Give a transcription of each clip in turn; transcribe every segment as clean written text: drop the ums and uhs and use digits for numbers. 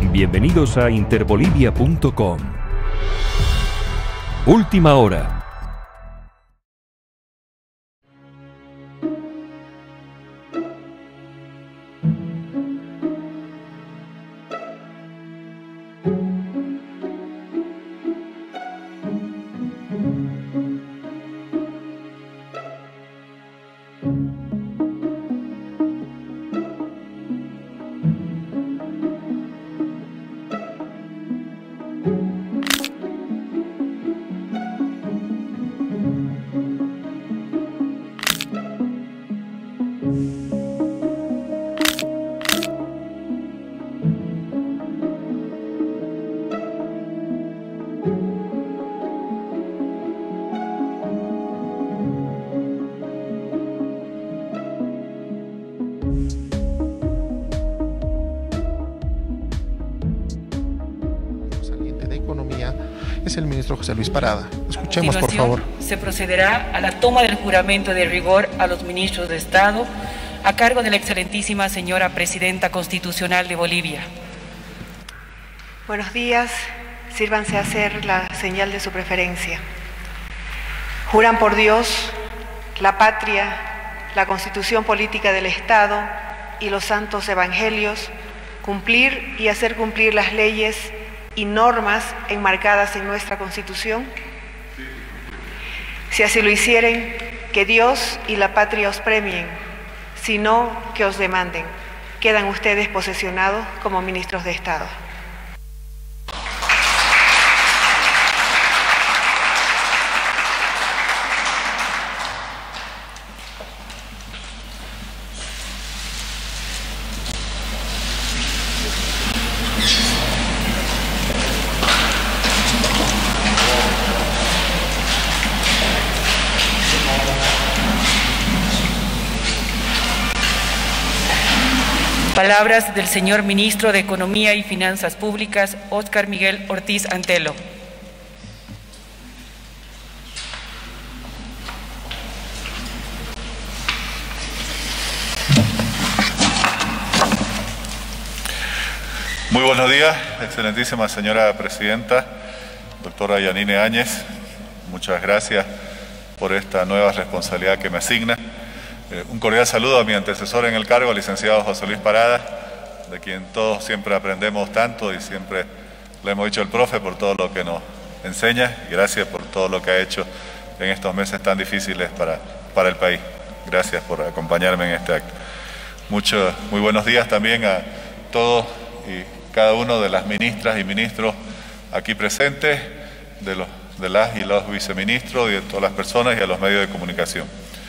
Bienvenidos a interbolivia.com. Última hora. Es el ministro José Luis Parada. Escuchemos, por favor. Se procederá a la toma del juramento de rigor a los ministros de Estado a cargo de la excelentísima señora Presidenta Constitucional de Bolivia. Buenos días. Sírvanse a hacer la señal de su preferencia. Juran por Dios, la patria, la Constitución política del Estado y los santos evangelios, cumplir y hacer cumplir las leyes y normas enmarcadas en nuestra Constitución. Si así lo hicieren, que Dios y la patria os premien, si no, que os demanden. Quedan ustedes posesionados como ministros de Estado. Palabras del señor Ministro de Economía y Finanzas Públicas, Óscar Miguel Ortiz Antelo. Muy buenos días, excelentísima señora Presidenta, doctora Yanine Áñez. Muchas gracias por esta nueva responsabilidad que me asigna. Un cordial saludo a mi antecesor en el cargo, el licenciado José Luis Parada, de quien todos siempre aprendemos tanto y siempre le hemos dicho el profe por todo lo que nos enseña. Y gracias por todo lo que ha hecho en estos meses tan difíciles para el país. Gracias por acompañarme en este acto. Muy buenos días también a todos y cada uno de las ministras y ministros aquí presentes, de las y los viceministros y de todas las personas y a los medios de comunicación.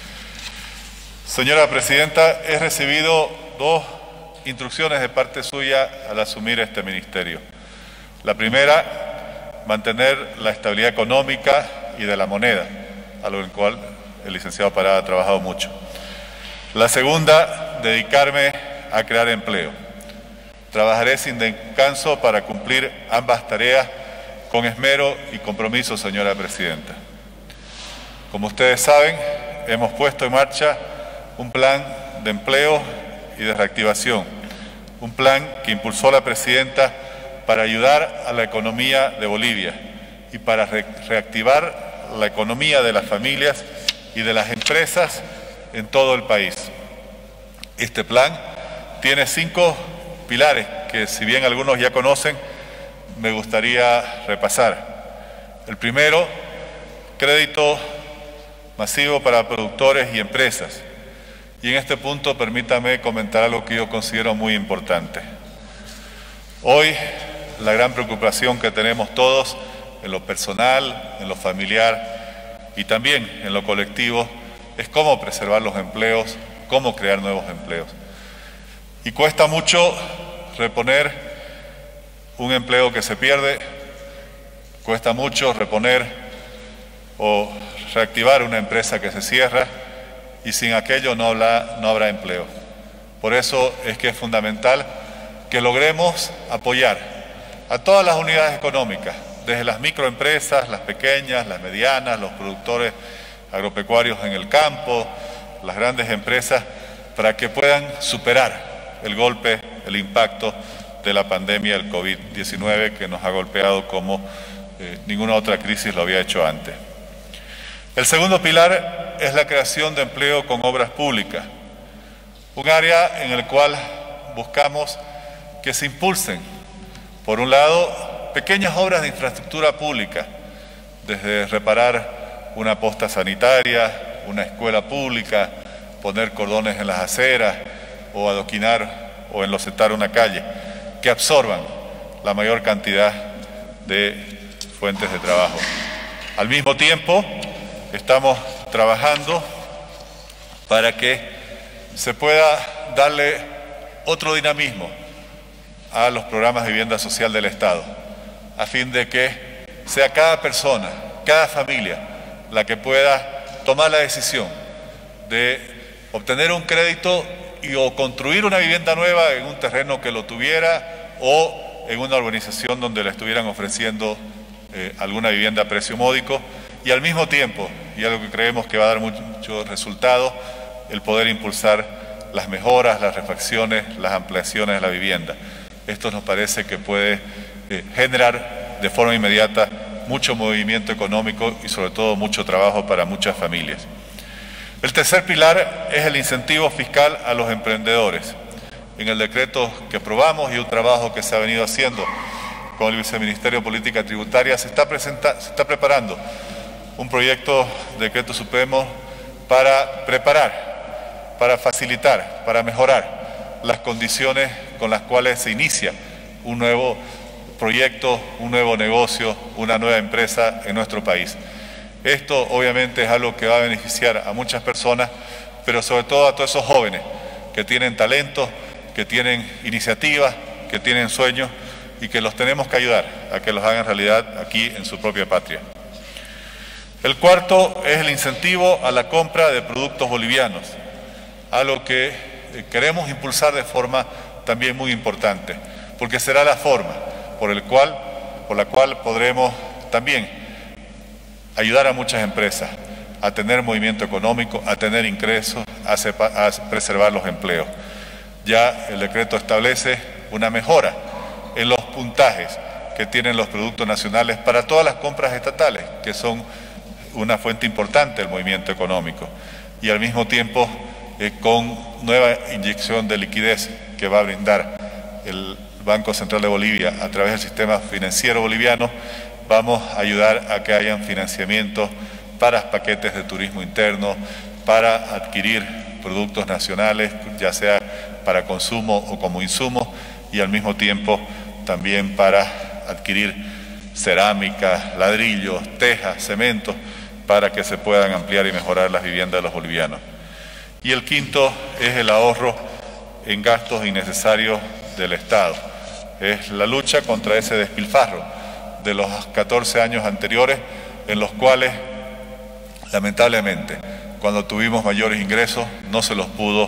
Señora Presidenta, he recibido dos instrucciones de parte suya al asumir este ministerio. La primera, mantener la estabilidad económica y de la moneda, a lo cual el licenciado Parada ha trabajado mucho. La segunda, dedicarme a crear empleo. Trabajaré sin descanso para cumplir ambas tareas con esmero y compromiso, señora Presidenta. Como ustedes saben, hemos puesto en marcha un plan de empleo y de reactivación, un plan que impulsó la Presidenta para ayudar a la economía de Bolivia y para reactivar la economía de las familias y de las empresas en todo el país. Este plan tiene 5 pilares que, si bien algunos ya conocen, me gustaría repasar. El primero, crédito masivo para productores y empresas. Y en este punto permítame comentar algo que yo considero muy importante. Hoy la gran preocupación que tenemos todos en lo personal, en lo familiar y también en lo colectivo es cómo preservar los empleos, cómo crear nuevos empleos. Y cuesta mucho reponer un empleo que se pierde, cuesta mucho reponer o reactivar una empresa que se cierra, y sin aquello no habrá empleo. Por eso es que es fundamental que logremos apoyar a todas las unidades económicas, desde las microempresas, las pequeñas, las medianas, los productores agropecuarios en el campo, las grandes empresas, para que puedan superar el golpe, el impacto de la pandemia del COVID-19, que nos ha golpeado como ninguna otra crisis lo había hecho antes. El segundo pilar es la creación de empleo con obras públicas, un área en el cual buscamos que se impulsen, por un lado, pequeñas obras de infraestructura pública, desde reparar una posta sanitaria, una escuela pública, poner cordones en las aceras o adoquinar o enlosetar una calle, que absorban la mayor cantidad de fuentes de trabajo. Al mismo tiempo, estamos trabajando para que se pueda darle otro dinamismo a los programas de vivienda social del Estado, a fin de que sea cada persona, cada familia, la que pueda tomar la decisión de obtener un crédito o construir una vivienda nueva en un terreno que lo tuviera o en una urbanización donde le estuvieran ofreciendo alguna vivienda a precio módico, y al mismo tiempo, y algo que creemos que va a dar mucho resultado, el poder impulsar las mejoras, las refacciones, las ampliaciones de la vivienda. Esto nos parece que puede generar de forma inmediata mucho movimiento económico y sobre todo mucho trabajo para muchas familias. El tercer pilar es el incentivo fiscal a los emprendedores. En el decreto que aprobamos y un trabajo que se ha venido haciendo con el Viceministerio de Política Tributaria, se está preparando un proyecto de decreto supremo para preparar, para facilitar, para mejorar las condiciones con las cuales se inicia un nuevo proyecto, un nuevo negocio, una nueva empresa en nuestro país. Esto obviamente es algo que va a beneficiar a muchas personas, pero sobre todo a todos esos jóvenes que tienen talento, que tienen iniciativas, que tienen sueños y que los tenemos que ayudar a que los hagan realidad aquí en su propia patria. El cuarto es el incentivo a la compra de productos bolivianos, algo que queremos impulsar de forma también muy importante, porque será la forma por la cual podremos también ayudar a muchas empresas a tener movimiento económico, a tener ingresos, a preservar los empleos. Ya el decreto establece una mejora en los puntajes que tienen los productos nacionales para todas las compras estatales, que son una fuente importante del movimiento económico, y al mismo tiempo con nueva inyección de liquidez que va a brindar el Banco Central de Bolivia a través del sistema financiero boliviano, vamos a ayudar a que hayan financiamientos para paquetes de turismo interno, para adquirir productos nacionales, ya sea para consumo o como insumo, y al mismo tiempo también para adquirir cerámica, ladrillos, tejas, cementos, para que se puedan ampliar y mejorar las viviendas de los bolivianos. Y el quinto es el ahorro en gastos innecesarios del Estado. Es la lucha contra ese despilfarro de los 14 años anteriores, en los cuales, lamentablemente, cuando tuvimos mayores ingresos, no se los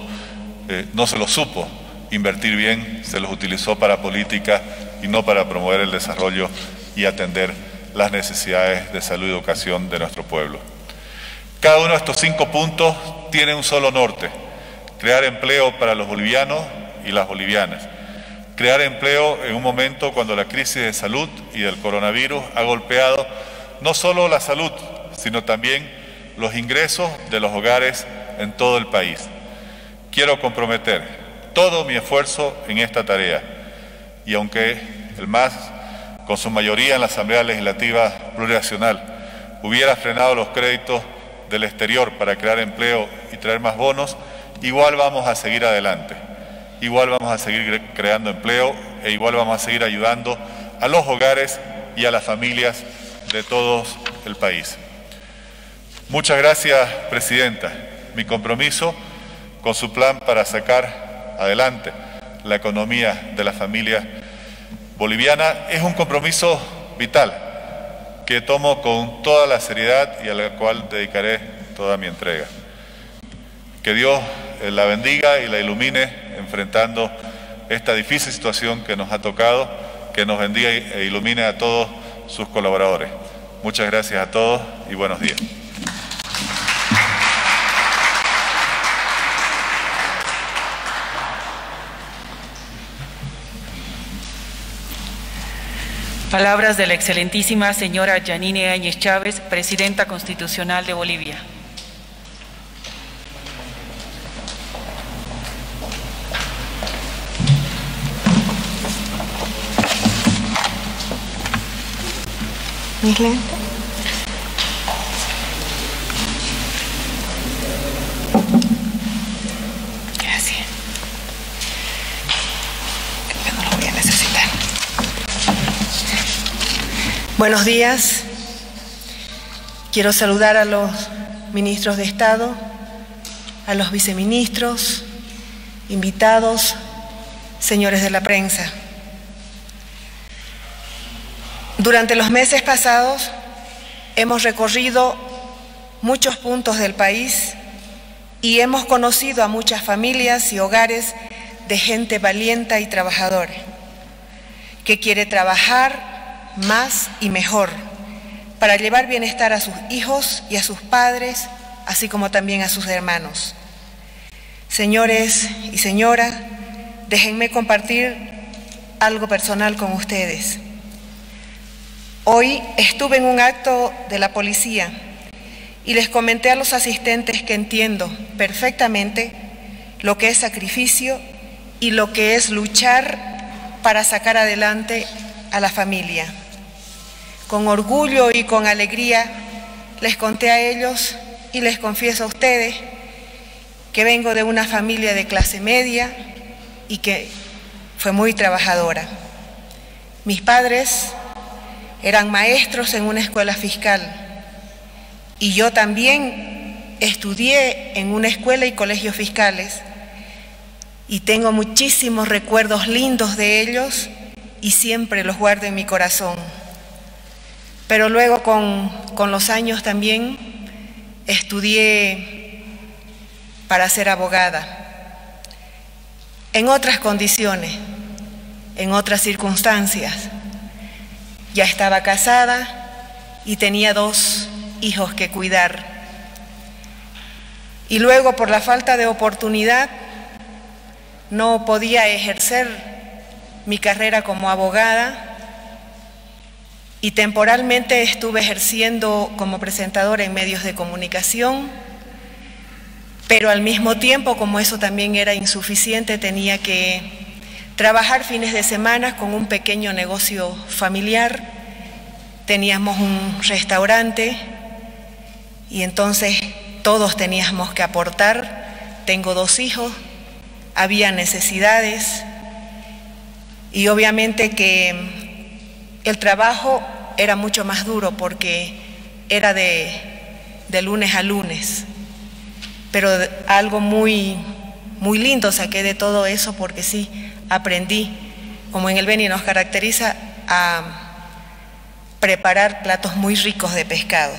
supo invertir bien, se los utilizó para política y no para promover el desarrollo y atender las necesidades de salud y educación de nuestro pueblo. Cada uno de estos 5 puntos tiene un solo norte: crear empleo para los bolivianos y las bolivianas. Crear empleo en un momento cuando la crisis de salud y del coronavirus ha golpeado no solo la salud, sino también los ingresos de los hogares en todo el país. Quiero comprometer todo mi esfuerzo en esta tarea, y aunque el MAS, con su mayoría en la Asamblea Legislativa Plurinacional, hubiera frenado los créditos del exterior para crear empleo y traer más bonos, igual vamos a seguir adelante. Igual vamos a seguir creando empleo e igual vamos a seguir ayudando a los hogares y a las familias de todo el país. Muchas gracias, Presidenta. Mi compromiso con su plan para sacar adelante la economía de la familia boliviana es un compromiso vital que tomo con toda la seriedad y a la cual dedicaré toda mi entrega. Que Dios la bendiga y la ilumine enfrentando esta difícil situación que nos ha tocado, que nos bendiga e ilumine a todos sus colaboradores. Muchas gracias a todos y buenos días. Palabras de la excelentísima señora Yanine Áñez Chávez, Presidenta Constitucional de Bolivia. Gracias. Yo no lo voy a necesitar. Buenos días. Quiero saludar a los ministros de Estado, a los viceministros, invitados, señores de la prensa. Durante los meses pasados hemos recorrido muchos puntos del país y hemos conocido a muchas familias y hogares de gente valiente y trabajadora, que quiere trabajar más y mejor para llevar bienestar a sus hijos y a sus padres, así como también a sus hermanos. Señores y señoras, déjenme compartir algo personal con ustedes. Hoy estuve en un acto de la policía y les comenté a los asistentes que entiendo perfectamente lo que es sacrificio y lo que es luchar para sacar adelante a la familia. Con orgullo y con alegría les conté a ellos y les confieso a ustedes que vengo de una familia de clase media y que fue muy trabajadora. Mis padres eran maestros en una escuela fiscal y yo también estudié en una escuela y colegios fiscales y tengo muchísimos recuerdos lindos de ellos y siempre los guardo en mi corazón. Pero luego con los años también estudié para ser abogada, en otras condiciones, en otras circunstancias. Ya estaba casada y tenía 2 hijos que cuidar. Y luego, por la falta de oportunidad, no podía ejercer mi carrera como abogada y temporalmente estuve ejerciendo como presentadora en medios de comunicación, pero al mismo tiempo, como eso también era insuficiente, tenía que trabajar fines de semana con un pequeño negocio familiar. Teníamos un restaurante y entonces todos teníamos que aportar. Tengo 2 hijos, había necesidades y obviamente que el trabajo era mucho más duro porque era de lunes a lunes. Pero algo muy lindo saqué de todo eso porque sí, aprendí, como en el Beni nos caracteriza, a preparar platos muy ricos de pescado.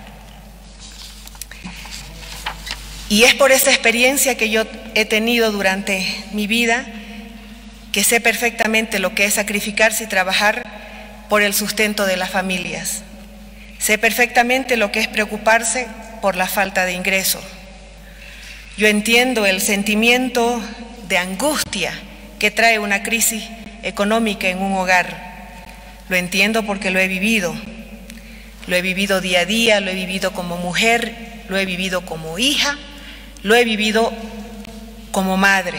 Y es por esa experiencia que yo he tenido durante mi vida que sé perfectamente lo que es sacrificarse y trabajar por el sustento de las familias. Sé perfectamente lo que es preocuparse por la falta de ingresos. Yo entiendo el sentimiento de angustia que trae una crisis económica en un hogar. Lo entiendo porque lo he vivido día a día, lo he vivido como mujer, lo he vivido como hija, lo he vivido como madre.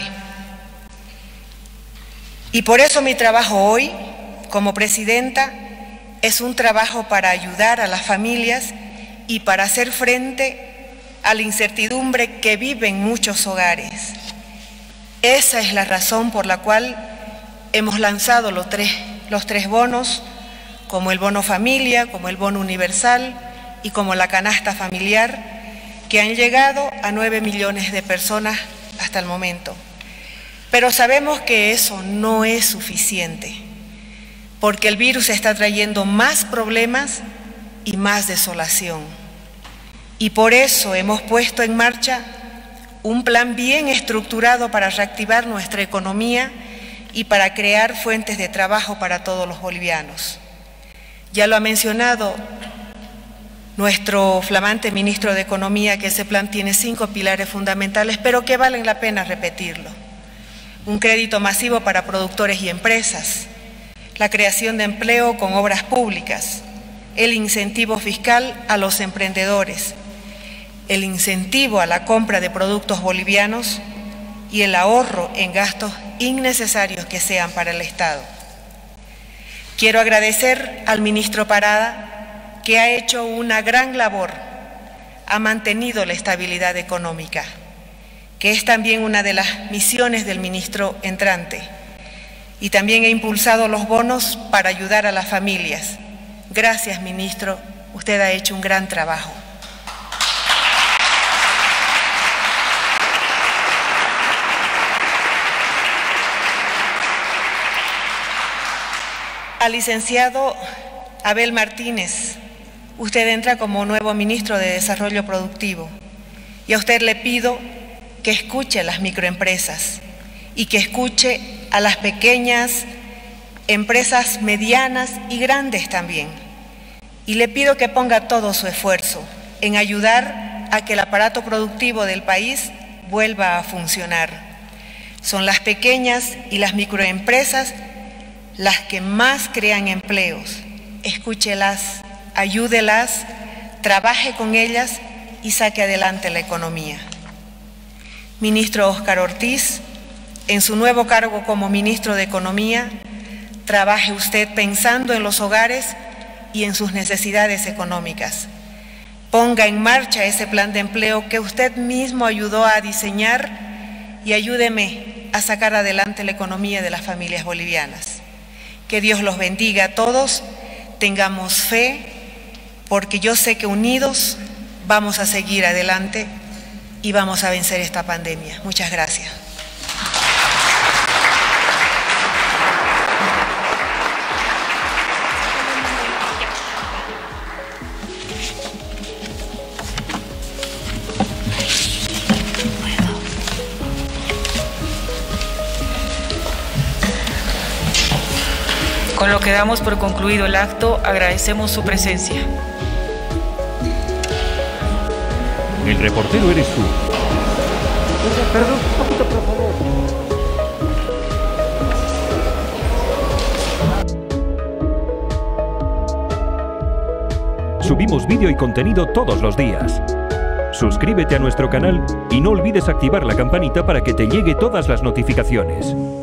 Y por eso mi trabajo hoy, como presidenta, es un trabajo para ayudar a las familias y para hacer frente a la incertidumbre que viven muchos hogares. Esa es la razón por la cual hemos lanzado los tres bonos, como el bono familia, como el bono universal y como la canasta familiar, que han llegado a 9 millones de personas hasta el momento. Pero sabemos que eso no es suficiente, porque el virus está trayendo más problemas y más desolación. Y por eso hemos puesto en marcha un plan bien estructurado para reactivar nuestra economía y para crear fuentes de trabajo para todos los bolivianos. Ya lo ha mencionado nuestro flamante ministro de Economía, que ese plan tiene 5 pilares fundamentales, pero que valen la pena repetirlo. Un crédito masivo para productores y empresas, la creación de empleo con obras públicas, el incentivo fiscal a los emprendedores, el incentivo a la compra de productos bolivianos y el ahorro en gastos innecesarios que sean para el Estado. Quiero agradecer al ministro Parada, que ha hecho una gran labor, ha mantenido la estabilidad económica, que es también una de las misiones del ministro entrante, y también ha impulsado los bonos para ayudar a las familias. Gracias, ministro, usted ha hecho un gran trabajo. Al licenciado Abel Martínez, usted entra como nuevo ministro de Desarrollo Productivo, y a usted le pido que escuche a las microempresas y que escuche a las pequeñas empresas medianas y grandes también. Y le pido que ponga todo su esfuerzo en ayudar a que el aparato productivo del país vuelva a funcionar. Son las pequeñas y las microempresas las que más crean empleos. Escúchelas, ayúdelas, trabaje con ellas y saque adelante la economía. Ministro Óscar Ortiz, en su nuevo cargo como ministro de Economía, trabaje usted pensando en los hogares y en sus necesidades económicas. Ponga en marcha ese plan de empleo que usted mismo ayudó a diseñar y ayúdeme a sacar adelante la economía de las familias bolivianas. Que Dios los bendiga a todos, tengamos fe, porque yo sé que unidos vamos a seguir adelante y vamos a vencer esta pandemia. Muchas gracias. Con lo que damos por concluido el acto, agradecemos su presencia. El reportero eres tú. Perdón, un poquito, por favor. Subimos vídeo y contenido todos los días. Suscríbete a nuestro canal y no olvides activar la campanita para que te llegue todas las notificaciones.